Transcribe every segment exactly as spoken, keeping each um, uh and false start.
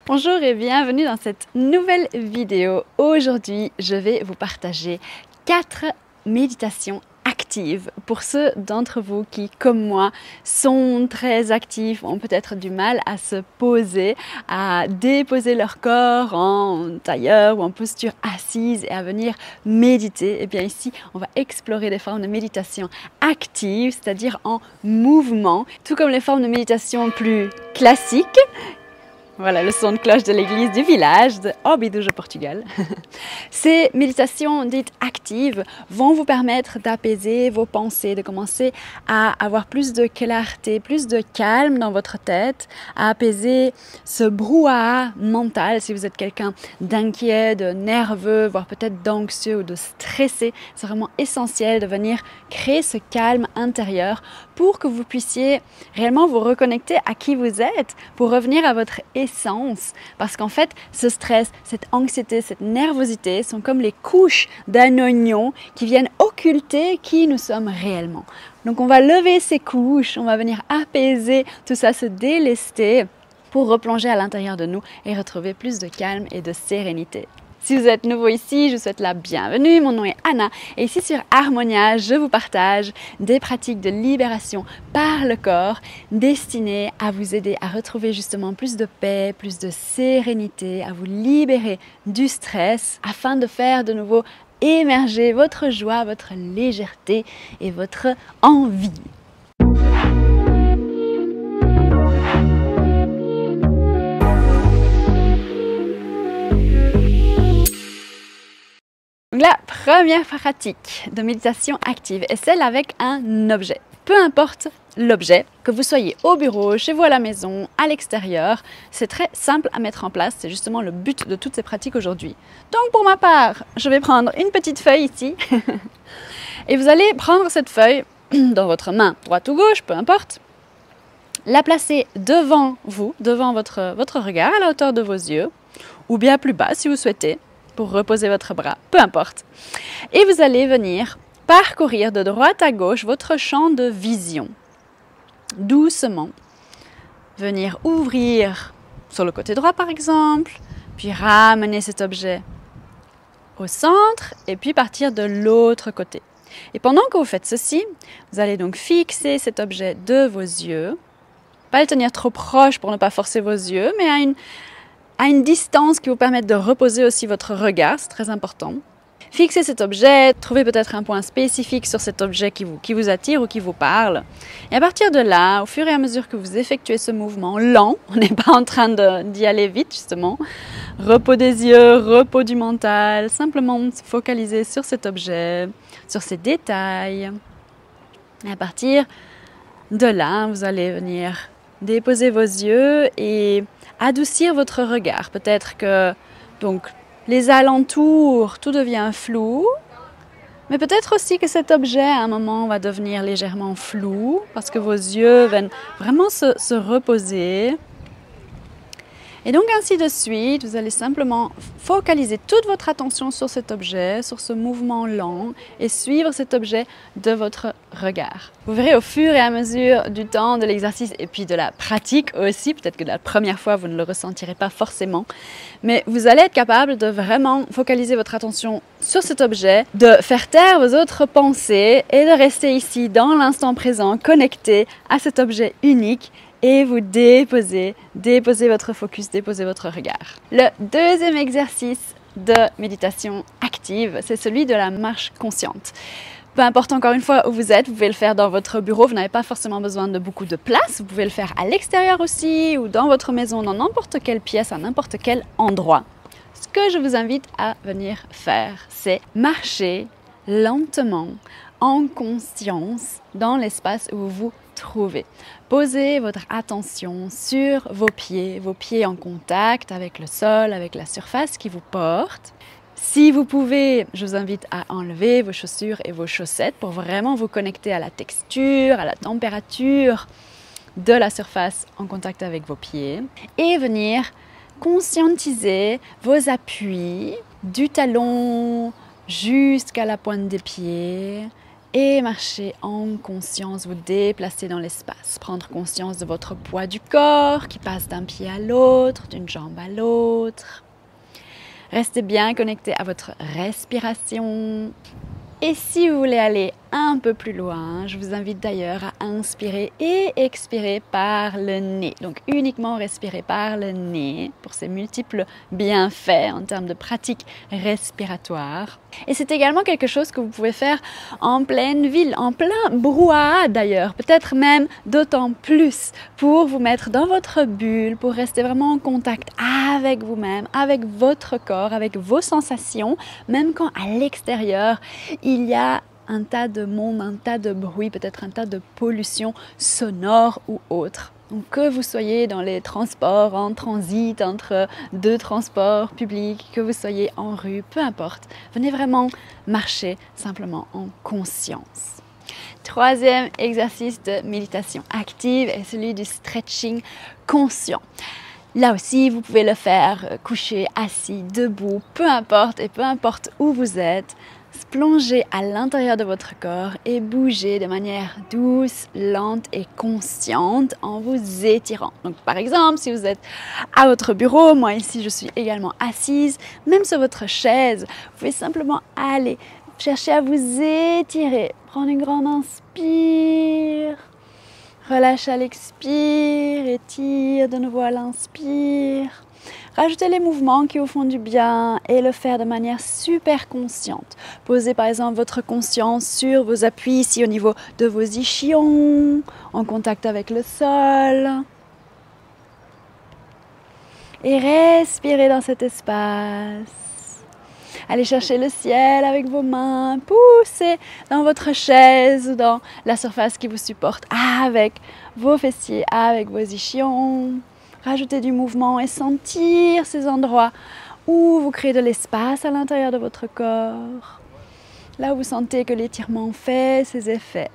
Bonjour et bienvenue dans cette nouvelle vidéo. Aujourd'hui, je vais vous partager quatre méditations actives pour ceux d'entre vous qui, comme moi, sont très actifs, ont peut-être du mal à se poser, à déposer leur corps en tailleur ou en posture assise et à venir méditer. Et bien ici, on va explorer des formes de méditation actives, c'est-à-dire en mouvement, tout comme les formes de méditation plus classiques. Voilà le son de cloche de l'église du village de Óbidos, au Portugal. Ces méditations dites actives vont vous permettre d'apaiser vos pensées, de commencer à avoir plus de clarté, plus de calme dans votre tête, à apaiser ce brouhaha mental si vous êtes quelqu'un d'inquiet, de nerveux, voire peut-être d'anxieux ou de stressé. C'est vraiment essentiel de venir créer ce calme intérieur pour que vous puissiez réellement vous reconnecter à qui vous êtes, pour revenir à votre essence. Parce qu'en fait, ce stress, cette anxiété, cette nervosité sont comme les couches d'un oignon qui viennent occulter qui nous sommes réellement. Donc on va lever ces couches, on va venir apaiser tout ça, se délester pour replonger à l'intérieur de nous et retrouver plus de calme et de sérénité. Si vous êtes nouveau ici, je vous souhaite la bienvenue. Mon nom est Anna et ici sur Harmonia, je vous partage des pratiques de libération par le corps destinées à vous aider à retrouver justement plus de paix, plus de sérénité, à vous libérer du stress afin de faire de nouveau émerger votre joie, votre légèreté et votre envie. La première pratique de méditation active est celle avec un objet. Peu importe l'objet, que vous soyez au bureau, chez vous à la maison, à l'extérieur, c'est très simple à mettre en place. C'est justement le but de toutes ces pratiques aujourd'hui. Donc pour ma part, je vais prendre une petite feuille ici et vous allez prendre cette feuille dans votre main, droite ou gauche, peu importe, la placer devant vous, devant votre, votre regard, à la hauteur de vos yeux, ou bien plus bas si vous souhaitez, pour reposer votre bras, peu importe. Et vous allez venir parcourir de droite à gauche votre champ de vision. Doucement. Venir ouvrir sur le côté droit par exemple, puis ramener cet objet au centre et puis partir de l'autre côté. Et pendant que vous faites ceci, vous allez donc fixer cet objet de vos yeux. Pas le tenir trop proche pour ne pas forcer vos yeux, mais à une à une distance qui vous permette de reposer aussi votre regard, c'est très important. Fixez cet objet, trouvez peut-être un point spécifique sur cet objet qui vous, qui vous attire ou qui vous parle. Et à partir de là, au fur et à mesure que vous effectuez ce mouvement lent, on n'est pas en train d'y aller vite justement, repos des yeux, repos du mental, simplement se focaliser sur cet objet, sur ses détails. Et à partir de là, vous allez venir déposer vos yeux et adoucir votre regard. Peut-être que donc, les alentours, tout devient flou, mais peut-être aussi que cet objet, à un moment, va devenir légèrement flou parce que vos yeux viennent vraiment se, se reposer. Et donc, ainsi de suite, vous allez simplement focaliser toute votre attention sur cet objet, sur ce mouvement lent et suivre cet objet de votre regard. Vous verrez au fur et à mesure du temps, de l'exercice et puis de la pratique aussi, peut-être que la première fois, vous ne le ressentirez pas forcément, mais vous allez être capable de vraiment focaliser votre attention sur cet objet, de faire taire vos autres pensées et de rester ici dans l'instant présent, connecté à cet objet unique et vous déposez, déposez votre focus, déposez votre regard. Le deuxième exercice de méditation active, c'est celui de la marche consciente. Peu importe encore une fois où vous êtes, vous pouvez le faire dans votre bureau, vous n'avez pas forcément besoin de beaucoup de place, vous pouvez le faire à l'extérieur aussi ou dans votre maison, dans n'importe quelle pièce, à n'importe quel endroit. Ce que je vous invite à venir faire, c'est marcher lentement, en conscience, dans l'espace où vous vous trouvez. Posez votre attention sur vos pieds, vos pieds en contact avec le sol, avec la surface qui vous porte. Si vous pouvez, je vous invite à enlever vos chaussures et vos chaussettes pour vraiment vous connecter à la texture, à la température de la surface en contact avec vos pieds et venir conscientiser vos appuis du talon jusqu'à la pointe des pieds et marcher en conscience, vous déplacer dans l'espace, prendre conscience de votre poids du corps qui passe d'un pied à l'autre, d'une jambe à l'autre. Restez bien connecté à votre respiration. Et si vous voulez aller un peu plus loin, je vous invite d'ailleurs à inspirer et expirer par le nez. Donc uniquement respirer par le nez pour ses multiples bienfaits en termes de pratique respiratoire. Et c'est également quelque chose que vous pouvez faire en pleine ville, en plein brouhaha d'ailleurs, peut-être même d'autant plus pour vous mettre dans votre bulle, pour rester vraiment en contact avec vous-même, avec votre corps, avec vos sensations, même quand à l'extérieur, il y a un tas de monde, un tas de bruit, peut-être un tas de pollution sonore ou autre. Donc que vous soyez dans les transports, en transit, entre deux transports publics, que vous soyez en rue, peu importe, venez vraiment marcher simplement en conscience. Troisième exercice de méditation active est celui du stretching conscient. Là aussi, vous pouvez le faire couché, assis, debout, peu importe et peu importe où vous êtes. Plongez à l'intérieur de votre corps et bougez de manière douce, lente et consciente en vous étirant. Donc par exemple, si vous êtes à votre bureau, moi ici je suis également assise, même sur votre chaise, vous pouvez simplement aller chercher à vous étirer. Prendre une grande inspire, relâche à l'expire, étire de nouveau à l'inspire. Rajoutez les mouvements qui vous font du bien et le faire de manière super consciente. Posez par exemple votre conscience sur vos appuis ici au niveau de vos ischions, en contact avec le sol. Et respirez dans cet espace. Allez chercher le ciel avec vos mains, poussez dans votre chaise ou dans la surface qui vous supporte avec vos fessiers, avec vos ischions. Rajoutez du mouvement et sentir ces endroits où vous créez de l'espace à l'intérieur de votre corps. Là où vous sentez que l'étirement fait ses effets.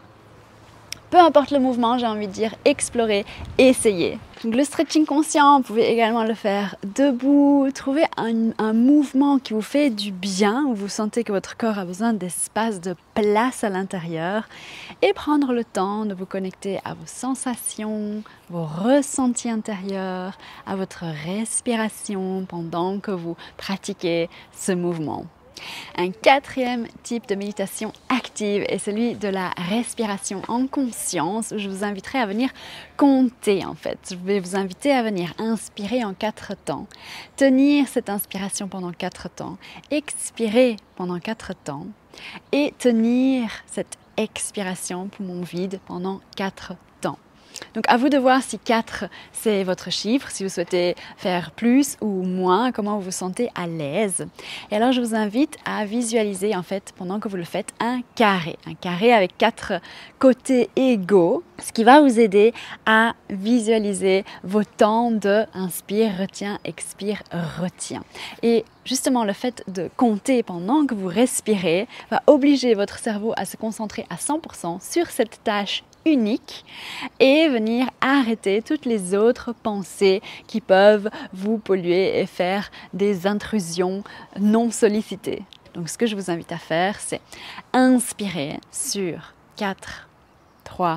Peu importe le mouvement, j'ai envie de dire, explorez, essayez. Donc, le stretching conscient, vous pouvez également le faire debout. Trouvez un, un mouvement qui vous fait du bien, où vous sentez que votre corps a besoin d'espace, de place à l'intérieur. Et prendre le temps de vous connecter à vos sensations, vos ressentis intérieurs, à votre respiration pendant que vous pratiquez ce mouvement. Un quatrième type de méditation active est celui de la respiration en conscience. Je vous inviterai à venir compter en fait. Je vais vous inviter à venir inspirer en quatre temps, tenir cette inspiration pendant quatre temps, expirer pendant quatre temps et tenir cette expiration poumon vide pendant quatre temps. Donc à vous de voir si quatre c'est votre chiffre, si vous souhaitez faire plus ou moins, comment vous vous sentez à l'aise. Et alors je vous invite à visualiser en fait pendant que vous le faites un carré, un carré avec quatre côtés égaux, ce qui va vous aider à visualiser vos temps de inspire, retiens, expire, retiens. Et justement, le fait de compter pendant que vous respirez va obliger votre cerveau à se concentrer à cent pour cent sur cette tâche unique et venir arrêter toutes les autres pensées qui peuvent vous polluer et faire des intrusions non sollicitées. Donc ce que je vous invite à faire, c'est inspirer sur quatre, trois,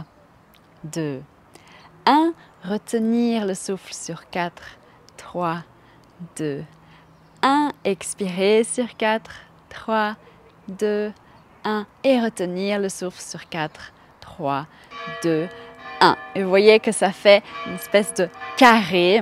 deux, un, retenir le souffle sur quatre, trois, deux, un, expirer sur quatre, trois, deux, un et retenir le souffle sur quatre, trois, deux, un. Et vous voyez que ça fait une espèce de carré.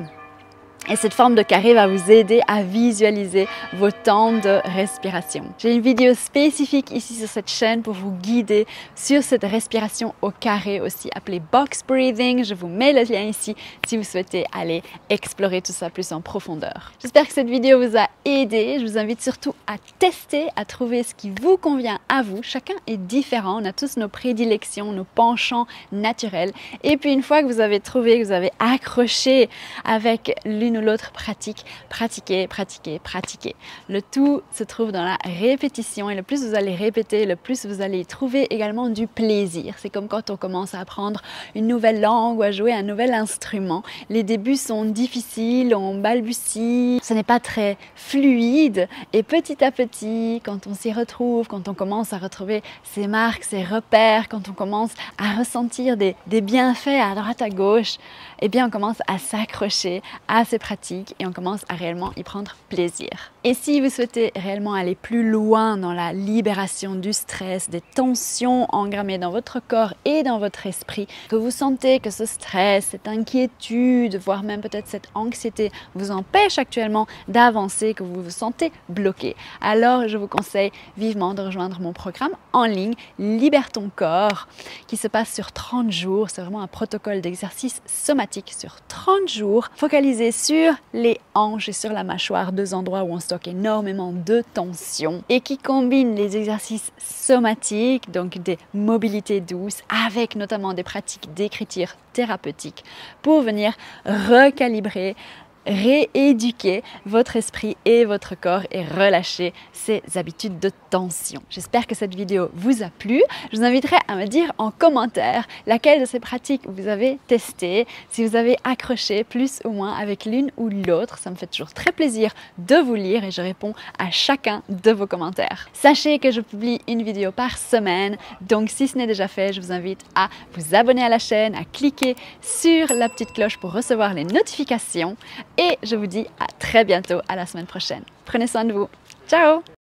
Et cette forme de carré va vous aider à visualiser vos temps de respiration. J'ai une vidéo spécifique ici sur cette chaîne pour vous guider sur cette respiration au carré, aussi appelée box breathing. Je vous mets le lien ici si vous souhaitez aller explorer tout ça plus en profondeur. J'espère que cette vidéo vous a aidé. Je vous invite surtout à tester, à trouver ce qui vous convient à vous. Chacun est différent. On a tous nos prédilections, nos penchants naturels. Et puis une fois que vous avez trouvé, que vous avez accroché avec l'une l'une ou l'autre pratique, pratiquez, pratiquez, pratiquez. Le tout se trouve dans la répétition et le plus vous allez répéter, le plus vous allez y trouver également du plaisir. C'est comme quand on commence à apprendre une nouvelle langue ou à jouer un nouvel instrument. Les débuts sont difficiles, on balbutie, ce n'est pas très fluide et petit à petit, quand on s'y retrouve, quand on commence à retrouver ses marques, ses repères, quand on commence à ressentir des, des bienfaits à droite à gauche, eh bien on commence à s'accrocher à ces pratiques et on commence à réellement y prendre plaisir. Et si vous souhaitez réellement aller plus loin dans la libération du stress, des tensions engrammées dans votre corps et dans votre esprit, que vous sentez que ce stress, cette inquiétude, voire même peut-être cette anxiété vous empêche actuellement d'avancer, que vous vous sentez bloqué, alors je vous conseille vivement de rejoindre mon programme en ligne Libère ton corps qui se passe sur trente jours. C'est vraiment un protocole d'exercice somatique sur trente jours focalisé sur les hanches et sur la mâchoire, deux endroits où on stocke énormément de tension et qui combine les exercices somatiques, donc des mobilités douces, avec notamment des pratiques d'écriture thérapeutique pour venir recalibrer, rééduquer votre esprit et votre corps et relâcher ces habitudes de tension. J'espère que cette vidéo vous a plu. Je vous inviterai à me dire en commentaire laquelle de ces pratiques vous avez testé, si vous avez accroché plus ou moins avec l'une ou l'autre. Ça me fait toujours très plaisir de vous lire et je réponds à chacun de vos commentaires. Sachez que je publie une vidéo par semaine, donc si ce n'est déjà fait, je vous invite à vous abonner à la chaîne, à cliquer sur la petite cloche pour recevoir les notifications. Et je vous dis à très bientôt, à la semaine prochaine. Prenez soin de vous. Ciao!